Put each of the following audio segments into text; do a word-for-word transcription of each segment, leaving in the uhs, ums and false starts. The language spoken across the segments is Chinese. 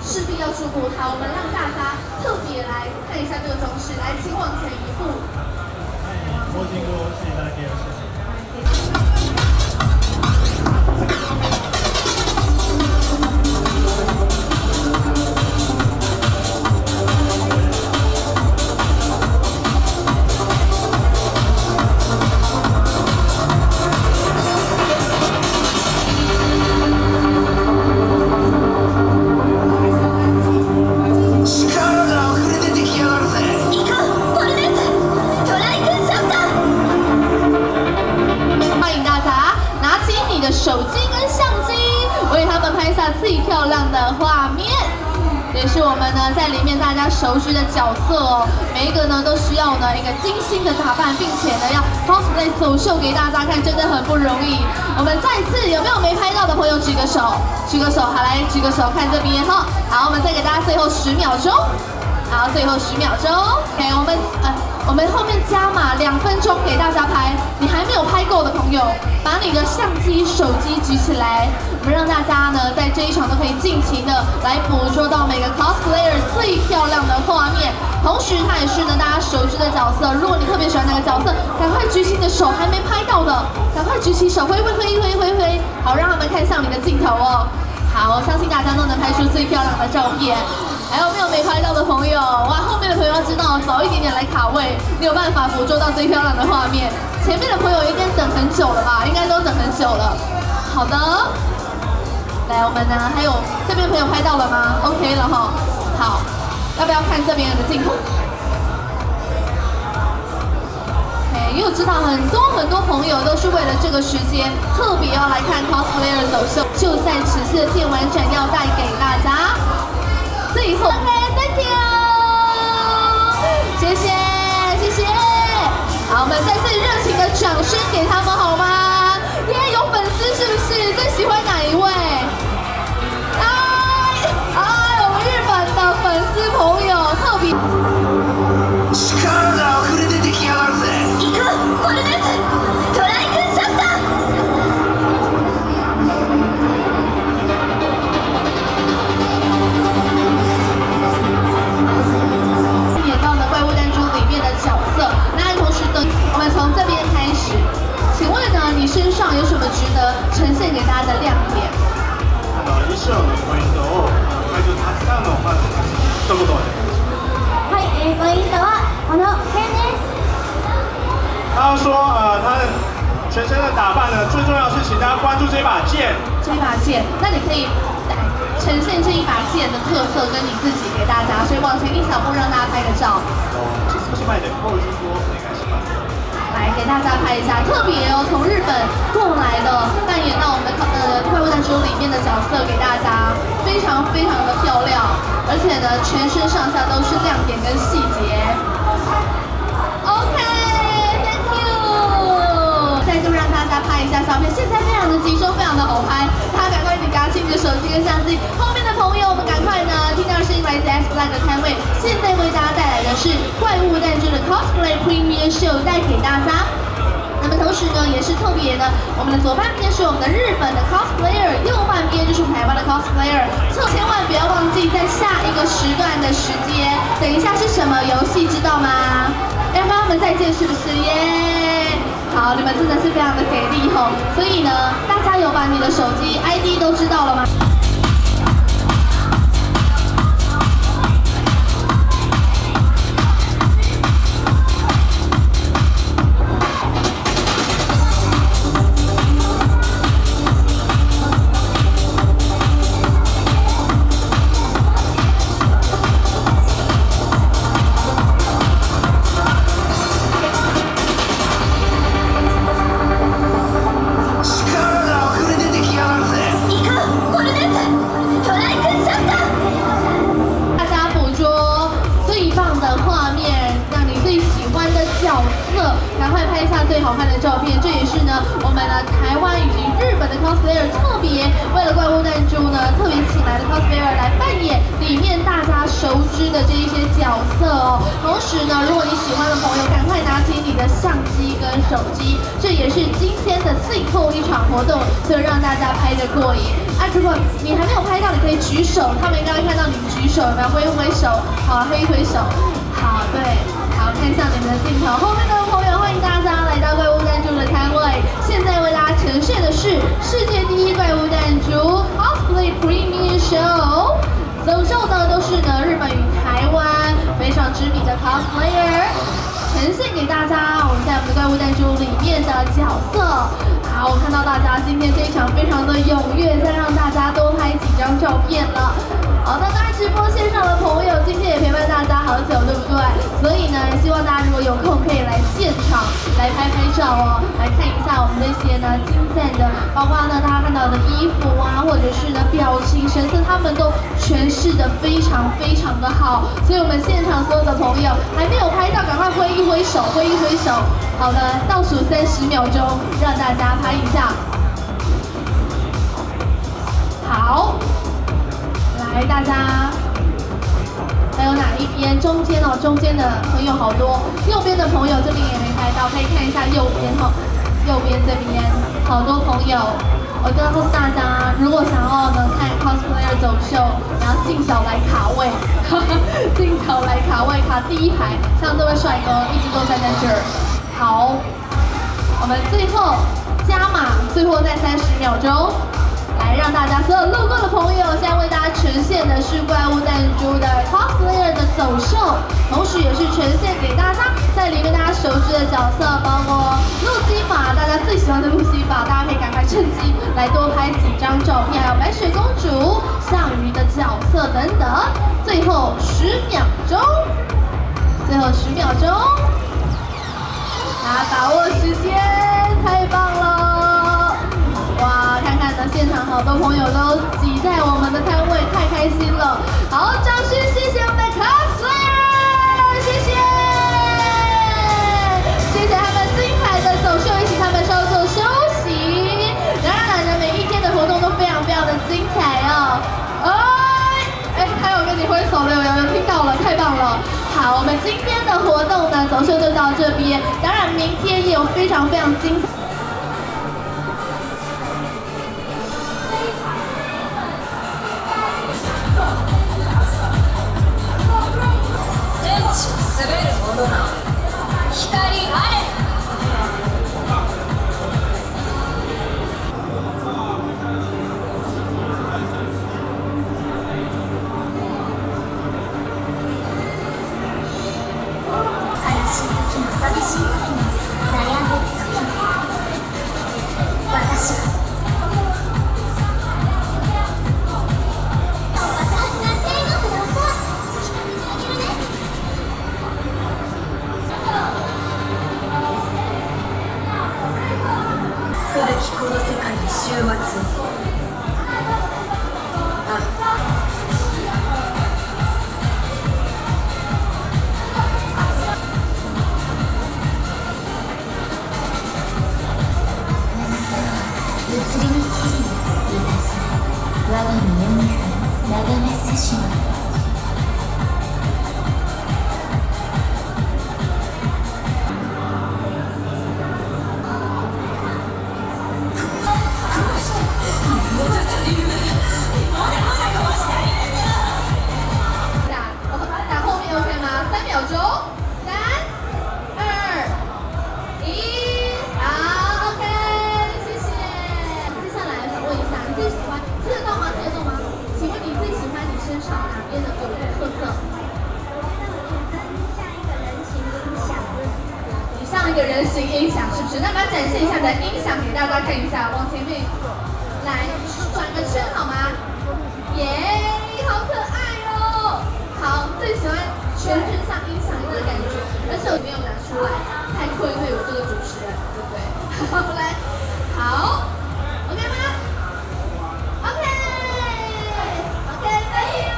势必要注目它。我们让大家特别来看一下这个装饰，来，请往前一步。 摸金锅，谢谢大家。 手机跟相机，为他们拍下最漂亮的画面，也是我们呢在里面大家熟知的角色哦。每一个呢都需要呢一个精心的打扮，并且呢要 cosplay 走秀给大家看，真的很不容易。我们再次有没有没拍到的朋友举个手，举个手，好来举个手看这边哈。好，我们再给大家最后十秒钟，好，最后十秒钟 ，OK， 我们呃。我们后面加码两分钟给大家拍，你还没有拍够的朋友，把你的相机、手机举起来，我们让大家呢在这一场都可以尽情的来捕捉到每个 cosplayer 最漂亮的画面。同时，它也是呢大家熟知的角色。如果你特别喜欢哪个角色，赶快举起你的手，还没拍到的，赶快举起手，挥挥挥挥挥挥，好让他们看向你的镜头哦。好，我相信大家都能拍出最漂亮的照片。还有没有没拍到的朋友？哇，后面的朋友要知道早一点点来卡位，你有办法捕捉到最漂亮的画面。前面的朋友有点等很久了吧？应该都等很久了。好的，来我们呢，还有这边朋友拍到了吗 ？OK 了哈。好，要不要看这边的镜头？因为我知道很多很多朋友都是为了这个时间特别要来看 cosplayer 走秀，就在此次片完展要带给大家。最后 ，OK，Thank you， 谢谢谢谢，好，我们再次热情的掌声给他们好吗？耶，有粉丝是不是？最喜欢哪一位？哎哎，我们日本的粉丝朋友特别。身上有什么值得呈现给大家的亮点？ あの衣装のポイントを会場たくさんのファンの方に一言お願いします。 はい、えー、ポイントはこの剣です。 他说，呃，他的全身的打扮呢，最重要是请大家关注这把剑。 这把剑，那你可以呈现这一把剑的特色跟你自己给大家，所以往前一小步让大家拍个照。 其实是卖的后金锅，お願いします。 来给大家拍一下，特别哦，从日本过来的，扮演到我们呃怪物弹珠里面的角色给大家，非常非常的漂亮，而且呢，全身上下都是亮点跟细节。OK，Thank you， 再度让大家拍一下照片，现在非常的集中，非常的好拍，大家赶快你拿起你的手机跟相机，后面的朋友我们赶快呢，听到声音来自 X Black 的摊位，现在为大家带来的是怪物弹珠的 Cosplay Premiere Show 带给大家。那么同时呢，也是特别的，我们的左半边是我们的日本的 cosplayer， 右半边就是台湾的 cosplayer。千万不要忘记在下一个时段的时间，等一下是什么游戏知道吗？要跟他们再见是不是耶？好，你们真的是非常的给力吼，所以呢，大家有把你的手机 I D 都知道了吗？最好看的照片，这也是呢我们呢台湾以及日本的 cosplayer 特别为了怪物弹珠呢特别请来的 cosplayer 来扮演里面大家熟知的这一些角色哦。同时呢，如果你喜欢的朋友，赶快拿起你的相机跟手机，这也是今天的最后一场活动，所以让大家拍得过瘾。啊，如果你还没有拍到，你可以举手，他们应该会看到你举手，有没有挥挥手？好，挥一挥手。好，对，好，看向你们的镜头。后面的朋友，欢迎大家来到怪物弹珠的摊位。现在为大家呈现的是世界第一怪物弹珠 Cosplay Premiere Show。走秀呢都是呢日本与台湾非常知名的 cosplayer， 呈现给大家我们在我们的怪物弹珠里面的角色。好，我看到大家今天这一场非常的踊跃，再让大家多拍几张照片了。好，那当然直播线上的朋友今天也陪伴大家好久，对不对？所以呢，希望大家如果有空可以来现场来拍拍照哦，来看一下我们这些呢精湛的，包括呢大家看到的衣服啊，或者是呢表情神色，他们都诠释的非常非常的好。所以我们现场所有的朋友还没有拍到，赶快挥一挥手，挥一挥手。好的，倒数三十秒钟，让大家拍一下。好。来，大家还有哪一边？中间哦，中间的朋友好多，右边的朋友这边也没拍到，可以看一下右边哈，右边这边好多朋友。我跟告诉大家，如果想要呢看 cosplayer 走秀，然后尽早来卡位，尽早来卡位，卡第一排，像这位帅哥一直都站在这儿。好，我们最后加码，最后再三十秒钟。来让大家所有路过的朋友，现在为大家呈现的是怪物弹珠的 cosplayer 的走秀，同时也是呈现给大家在里面大家熟知的角色，包括露基玛，大家最喜欢的露西玛，大家可以赶快趁机来多拍几张照片，还有白雪公主、项羽的角色等等。最后十秒钟，最后十秒钟，大家把握时间，太棒了！哇，看看呢，现场好多朋友都挤在我们的摊位，太开心了！好，掌声谢谢我们的 cosplayer， 谢谢，谢谢他们精彩的走秀，一起他们稍作休息。当然了，每一天的活动都非常非常的精彩哦。哎，哎，还有跟你挥手的，有有听到了，太棒了！好，我们今天的活动呢，走秀就到这边。当然，明天也有非常非常精彩。 滑るものな光あれ。悲しい時も寂しい時も悩んでる時も私は古きこの世界に終末を。あ物理にきりいたず我が身に眺めせしまう。 一个人形音响是不是？那把展现一下你的音响给大家看一下，往前面来转个圈好吗？耶，好可爱哦！好，最喜欢全身像音响一样的感觉，而且我没有拿出来，太愧对我这个主持人，对不对？好，来，好 ，OK 吗 ？OK，OK，Thank you。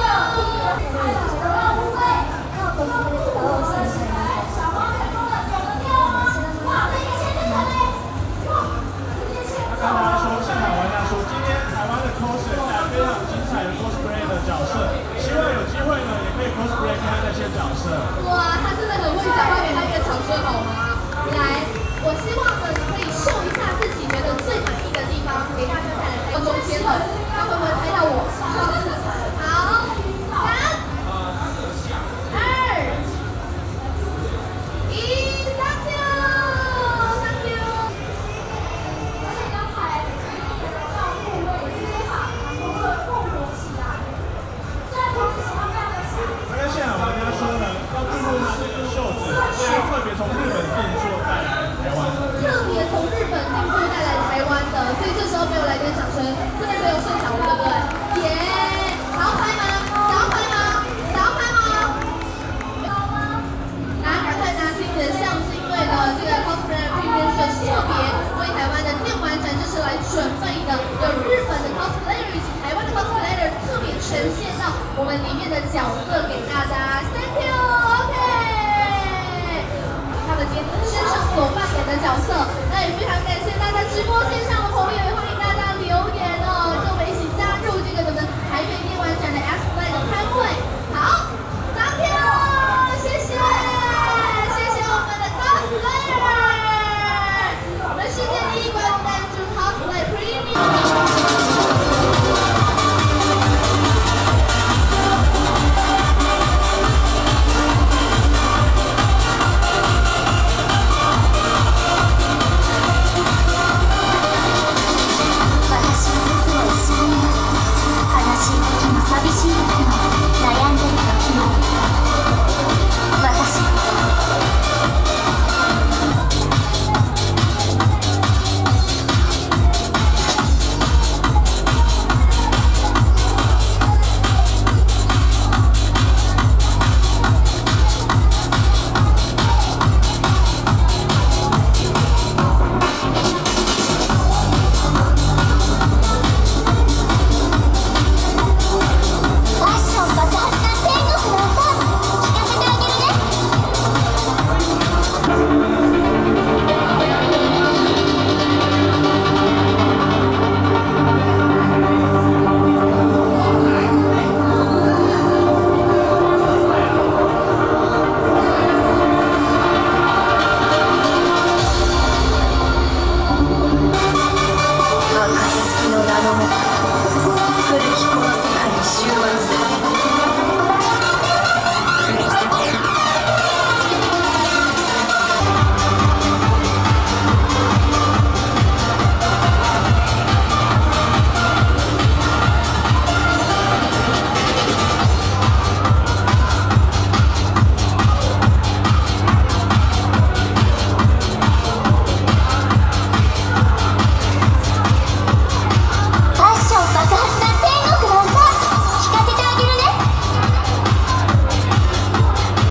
刚才说现场玩家说，今天台湾的 coser 带来非常精彩的 cosplay 的角色，希望有机会呢也可以 cosplay 看那些角色。 哇，他真的很会讲话，给他一个掌声好吗？来，我希望呢你可以秀一下自己觉得最满意的地方，给大家带来到中间了，看会不会拍到我？好， 我们里面的角色给大家 ，Thank you，OK。他们今天身上所扮演的角色，那也非常感谢大家直播线上的朋友，也欢迎大家留言哦，跟我们一起。